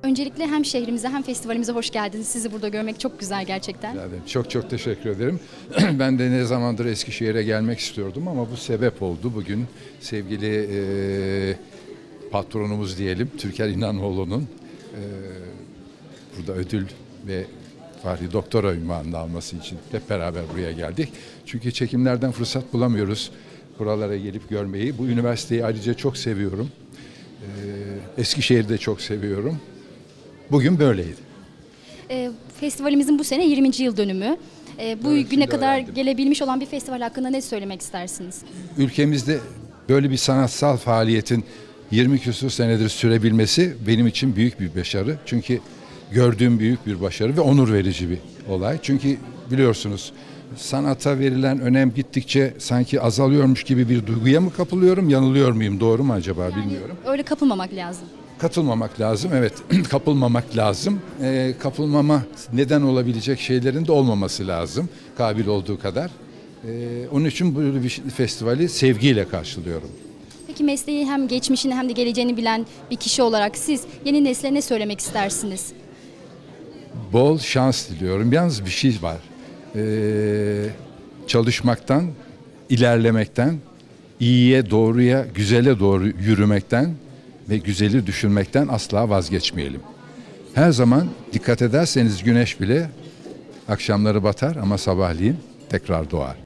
Öncelikle hem şehrimize hem festivalimize hoş geldiniz. Sizi burada görmek çok güzel gerçekten. Çok çok teşekkür ederim. Ben de ne zamandır Eskişehir'e gelmek istiyordum ama bu sebep oldu. Bugün sevgili patronumuz diyelim, Türker İnanoğlu'nun burada ödül ve Fahri Doktora unvanını alması için hep beraber buraya geldik. Çünkü çekimlerden fırsat bulamıyoruz buralara gelip görmeyi. Bu üniversiteyi ayrıca çok seviyorum. Eskişehir'i de çok seviyorum. Bugün böyleydi. Festivalimizin bu sene 20. yıl dönümü. Bu Evet, güne şimdi kadar öğrendim. gelebilmiş olan bir festival hakkında ne söylemek istersiniz? Ülkemizde böyle bir sanatsal faaliyetin 20 küsur senedir sürebilmesi benim için büyük bir başarı. Çünkü gördüğüm büyük bir başarı ve onur verici bir olay. Çünkü biliyorsunuz sanata verilen önem gittikçe sanki azalıyormuş gibi bir duyguya mı kapılıyorum, yanılıyor muyum, doğru mu acaba bilmiyorum. Öyle kapılmamak lazım. Katılmamak lazım, evet. Kapılmamak lazım. Kapılmama neden olabilecek şeylerin de olmaması lazım, kabil olduğu kadar. Onun için böyle bir festivali sevgiyle karşılıyorum. Peki mesleği hem geçmişini hem de geleceğini bilen bir kişi olarak siz yeni nesle ne söylemek istersiniz? Bol şans diliyorum. Yalnız bir şey var. Çalışmaktan, ilerlemekten, iyiye, doğruya, güzele doğru yürümekten ve güzeli düşünmekten asla vazgeçmeyelim. Her zaman dikkat ederseniz güneş bile akşamları batar ama sabahleyin tekrar doğar.